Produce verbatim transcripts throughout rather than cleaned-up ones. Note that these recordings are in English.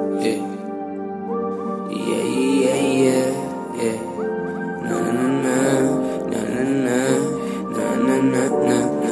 yeah. Yeah, yeah, yeah, yeah. Na na na na na na na na na na na.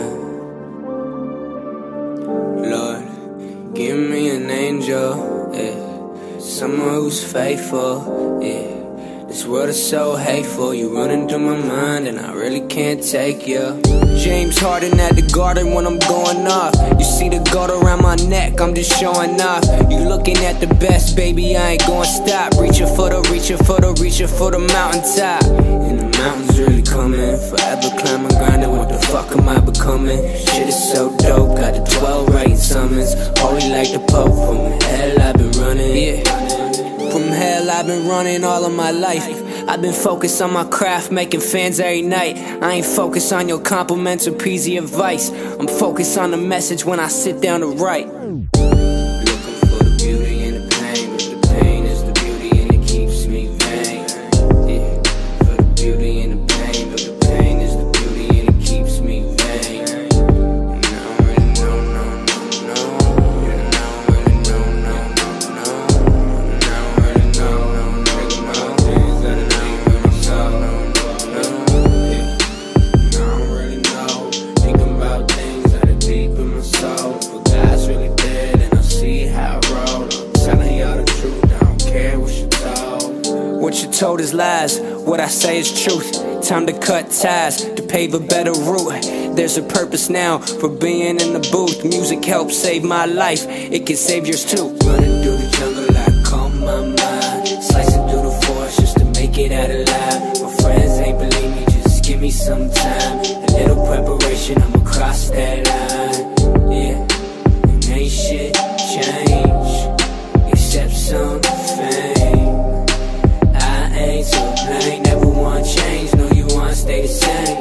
Lord, give me an angel, yeah. Someone who's faithful, yeah. This world is so hateful, you running through my mind and I really can't take you. James Harden at the Garden when I'm going off. You see the gold around my neck, I'm just showing off. You looking at the best, baby, I ain't gonna stop. Reaching for the, reaching for the, reaching for the mountaintop. And the mountains really coming, forever climbing, grinding, what the fuck am I becoming? Shit is so dope, got the twelve writing summons. Holy like the Pope, from hell I've been running, yeah. From hell I've been running all of my life. I've been focused on my craft, making fans every night. I ain't focused on your compliments or peasy advice. I'm focused on the message when I sit down to write. Looking for the beauty in the pain, but the pain is the beauty and it keeps me vain. Yeah, for the beauty in the pain, but the pain is the beauty and it keeps me vain. And I don't really know, no, no, no. And I don't really know, no, no, no. And I don't really know, no, no, no. Things that I know you really saw, no, no, no. Yeah. And I don't really know. Thinking about things that are deep in my soul. But God's really dead and I see how I roll. I'm telling y'all the truth, I don't care what you told. What you told is lies, what I say is truth. Time to cut ties, to pave a better route. There's a purpose now for being in the booth. Music helps save my life, it can save yours too. Running through the jungle, I calm my mind. Slicing through the forest just to make it out alive. My friends ain't believe me, just give me some time. A little preparation, I'ma cross that line. Yeah, and ain't shit change except some fame. I ain't to blame, never want change, no you want stay the same.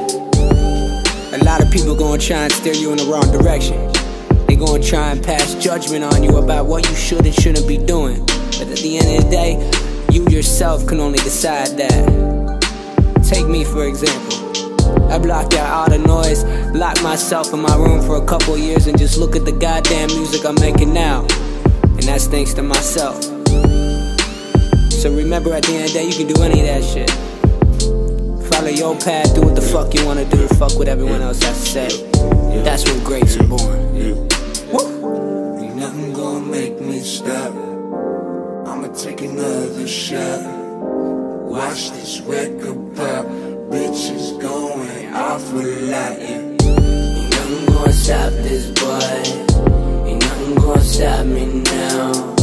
A lot of people gonna try and steer you in the wrong direction. They gonna try and pass judgment on you about what you should and shouldn't be doing. But at the end of the day, you yourself can only decide that. Take me for example. I blocked out all the noise, locked myself in my room for a couple years and just look at the goddamn music I'm making now. And that's thanks to myself. So remember, at the end of the day, you can do any of that shit. Follow your path, do what the fuck you wanna do, fuck what everyone else has to say. That's when greats are born. Woo! Ain't nothing gonna make me stop. I'ma take another shot. Watch this record pop. Bitches going off a lot, yeah. Ain't nothing gonna stop this boy. Ain't nothing gonna stop me now.